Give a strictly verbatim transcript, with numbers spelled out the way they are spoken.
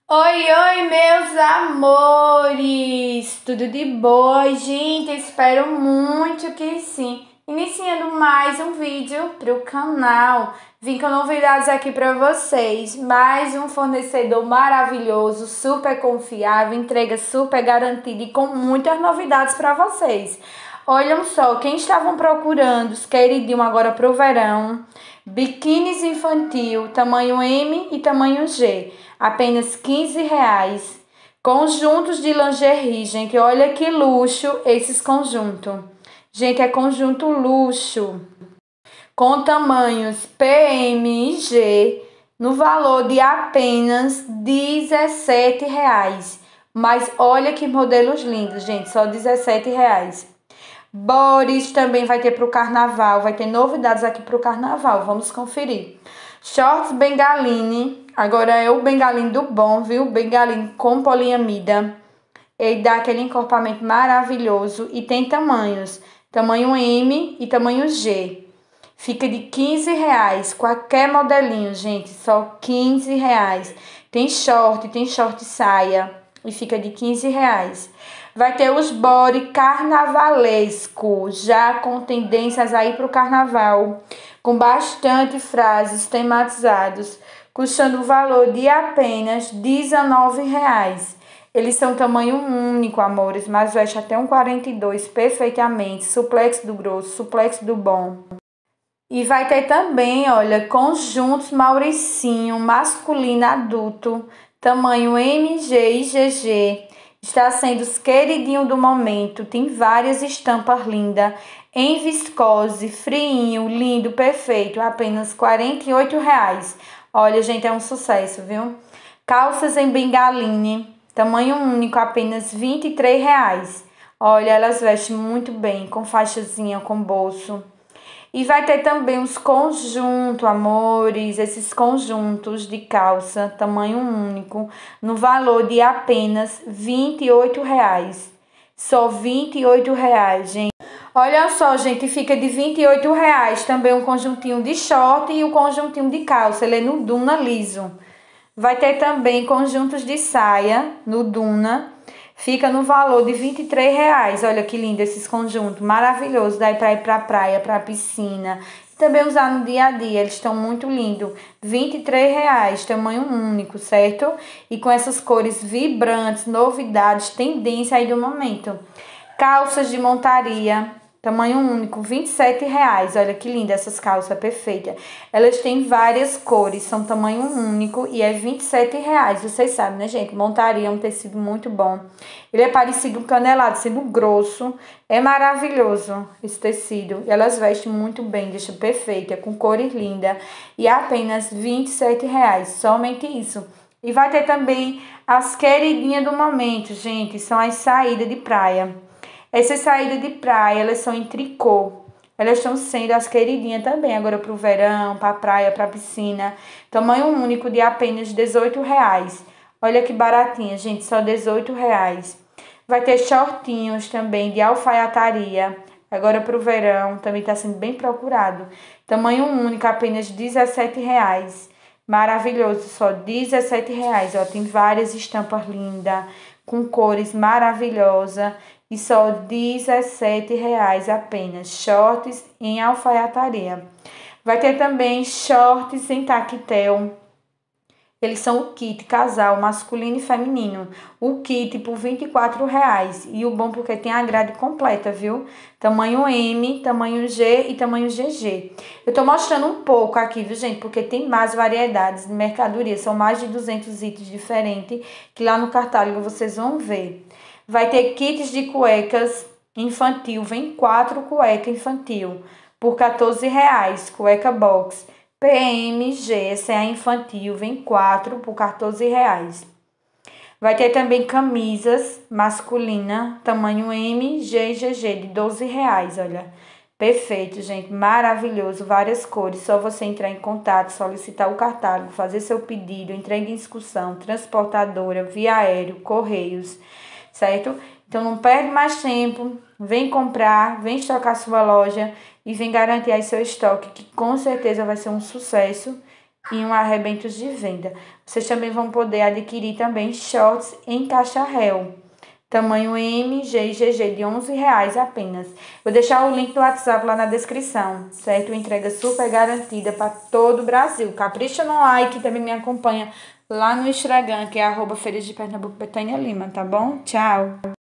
Oi, oi, meus amores! Tudo de boa, gente? Espero muito que sim. Iniciando mais um vídeo para o canal. Vim com novidades aqui para vocês. Mais um fornecedor maravilhoso, super confiável, entrega super garantida e com muitas novidades para vocês. Olhem só, quem estavam procurando os queridinhos agora para o verão, biquínis infantil, tamanho M e tamanho G, apenas quinze reais. Conjuntos de lingerie, gente, olha que luxo esses conjuntos. Gente, é conjunto luxo, com tamanhos P M e G, no valor de apenas dezessete reais. Mas olha que modelos lindos, gente, só dezessete reais. Boris também vai ter para o carnaval, vai ter novidades aqui para o carnaval, vamos conferir. Shorts Bengaline, agora é o Bengaline do bom, viu? Bengaline com poliamida. Ele dá aquele encorpamento maravilhoso e tem tamanhos, tamanho M e tamanho G. Fica de quinze reais, qualquer modelinho, gente, só quinze reais. Tem short, tem short saia e fica de quinze reais. Vai ter os body carnavalesco, já com tendências aí para o carnaval, com bastante frases tematizados, custando o valor de apenas dezenove reais. Eles são tamanho único, amores, mas veste até um quarenta e dois perfeitamente, suplexo do grosso, suplexo do bom. E vai ter também, olha, conjuntos Mauricinho, masculino adulto, tamanho M G e G G. Está sendo os queridinhos do momento. Tem várias estampas lindas, em viscose, friinho, lindo, perfeito, apenas quarenta e oito reais. Olha, gente, é um sucesso, viu? Calças em bengaline, tamanho único, apenas vinte e três reais. Olha, elas vestem muito bem, com faixazinha, com bolso. E vai ter também os conjuntos, amores, esses conjuntos de calça, tamanho único, no valor de apenas vinte e oito reais. Só vinte e oito reais, gente. Olha só, gente, fica de vinte e oito reais também um conjuntinho de short e um conjuntinho de calça. Ele é no Duna liso. Vai ter também conjuntos de saia no Duna. Fica no valor de vinte e três reais. Olha que lindo esses conjuntos, maravilhosos. Daí para ir para a praia, para a piscina. Também usar no dia a dia, eles estão muito lindos. vinte e três reais, tamanho único, certo? E com essas cores vibrantes, novidades, tendência aí do momento. Calças de montaria, tamanho único, vinte e sete reais. Olha que linda essas calças, perfeitas. Elas têm várias cores, são tamanho único e é vinte e sete reais. Vocês sabem, né, gente? Montaria é um tecido muito bom. Ele é parecido com canelado, sendo grosso. É maravilhoso esse tecido. E elas vestem muito bem, deixa perfeita, com cores lindas. E é apenas vinte e sete reais, somente isso. E vai ter também as queridinhas do momento, gente. São as saídas de praia. Essas saídas de praia, elas são em tricô. Elas estão sendo as queridinhas também, agora para o verão, para a praia, para a piscina. Tamanho único de apenas dezoito reais. Olha que baratinha, gente, só dezoito reais. Vai ter shortinhos também de alfaiataria. Agora para o verão, também está sendo bem procurado. Tamanho único, apenas dezessete reais. Maravilhoso, só dezessete reais. Ó, tem várias estampas lindas, com cores maravilhosas. E só dezessete reais apenas. Shorts em alfaiataria. Vai ter também shorts em tactel. Eles são o kit casal masculino e feminino. O kit por vinte e quatro reais. E o bom porque tem a grade completa, viu? Tamanho M, tamanho G e tamanho G G. Eu tô mostrando um pouco aqui, viu, gente? Porque tem mais variedades de mercadoria. São mais de duzentos itens diferentes que lá no catálogo vocês vão ver. Vai ter kits de cuecas infantil. Vem quatro cuecas infantil por quatorze reais. Cueca box. P M G, C A infantil. Vem quatro por quatorze reais. Vai ter também camisas masculina. Tamanho M, G e G G de doze reais. Olha. Perfeito, gente. Maravilhoso. Várias cores. Só você entrar em contato, solicitar o catálogo, fazer seu pedido, entrega em discussão, transportadora, via aéreo, correios. Certo? Então não perde mais tempo, vem comprar, vem estocar sua loja e vem garantir aí seu estoque, que com certeza vai ser um sucesso e um arrebento de venda. Vocês também vão poder adquirir também shorts em caixa réu, tamanho M, G e G G, de onze reais apenas. Vou deixar o link do WhatsApp lá na descrição, certo? Entrega super garantida para todo o Brasil. Capricha no like, também me acompanha lá no Instagram, que é arroba Feiras de Pernambuco, Betânia Lima, tá bom? Tchau!